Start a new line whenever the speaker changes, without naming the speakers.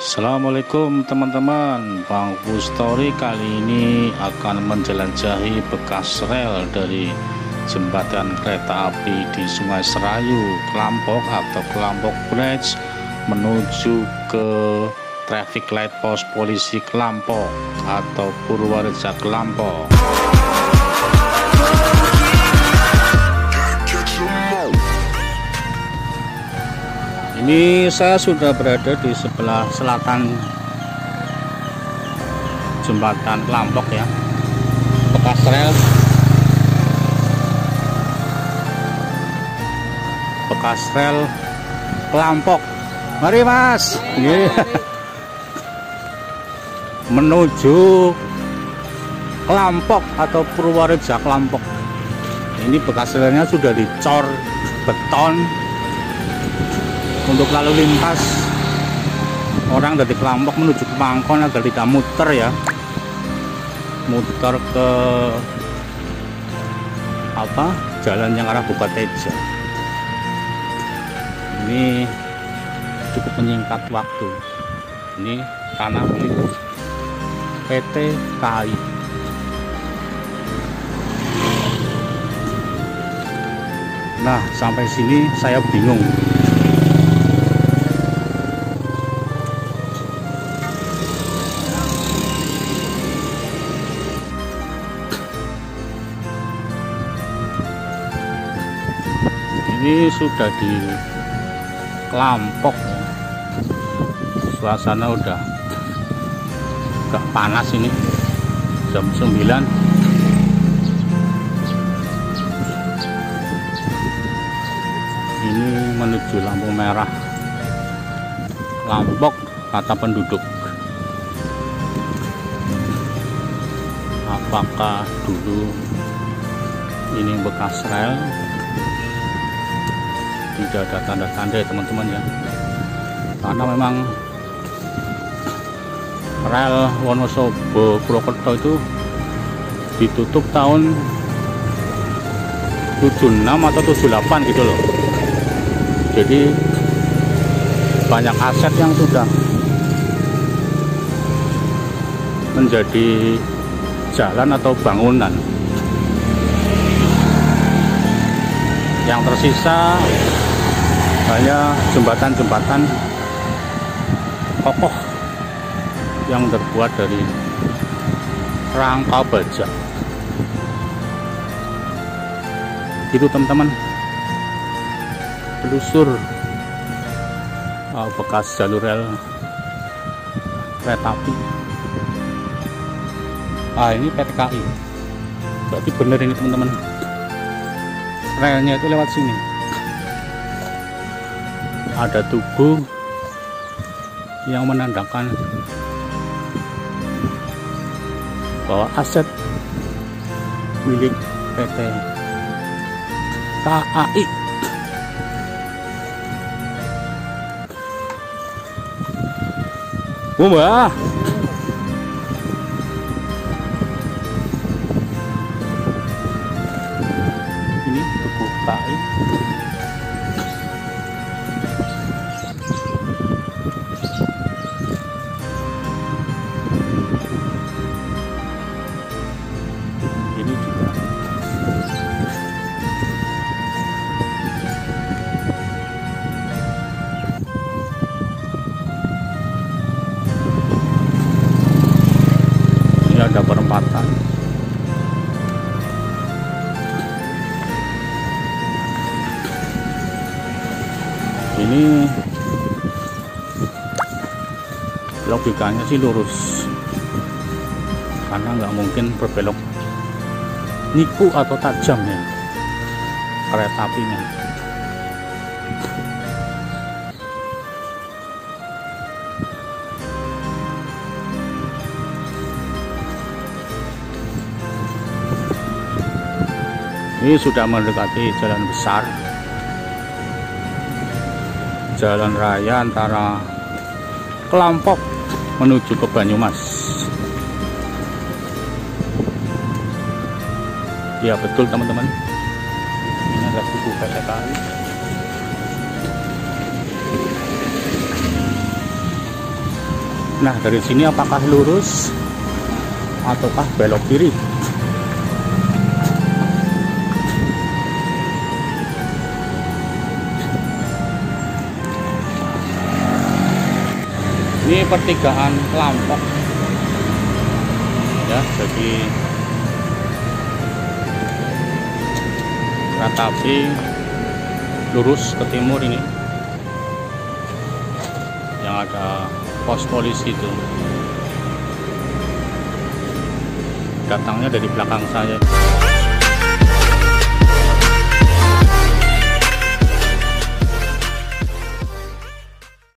Assalamualaikum teman-teman, Bang Story kali ini akan menjelajahi bekas rel dari jembatan kereta api di Sungai Serayu, Kelampok atau Kelampok Bridge menuju ke traffic light pos polisi Kelampok atau Purwareja Kelampok. Ini saya sudah berada di sebelah selatan jembatan Kelampok ya, bekas rel Kelampok. Mari Mas, menuju Kelampok atau Purwareja Kelampok. Ini bekas relnya sudah dicor beton untuk lalu lintas orang dari Kelampok menuju ke Mangkon agar tidak muter ya, muter ke jalan yang arah Bukateja. Ini cukup menyingkat waktu. Ini tanah milik PT KAI. Nah, sampai sini saya bingung. Ini sudah di Kelampok ya. Suasana udah agak panas ini, jam 9. Ini menuju lampu merah Kelampok kata penduduk. Apakah dulu ini bekas rel? Tidak ada tanda-tanda ya teman-teman ya, karena memang rel Wonosobo Purwokerto itu ditutup tahun 76 atau 78 gitu loh. Jadi banyak aset yang sudah menjadi jalan atau bangunan. Yang tersisa hanya jembatan-jembatan kokoh yang terbuat dari rangka baja. Gitu teman-teman, telusur bekas jalur rel kereta api. Ini PT KAI, berarti bener ini teman-teman, relnya itu lewat sini. Ada tugu yang menandakan bahwa aset milik PT KAI. Mbak, ini tugu KAI. Ada perempatan. Ini logikanya sih lurus, karena nggak mungkin berbelok niku atau tajam ya kereta apinya. Ini sudah mendekati jalan besar, jalan raya antara Kelampok menuju ke Banyumas. Ya betul teman-teman, ini adalah tugu PT KAI. Nah, dari sini apakah lurus ataukah belok kiri? Ini pertigaan Lampok ya, jadi kereta api lurus ke timur ini yang ada pos polisi itu, datangnya dari belakang saya.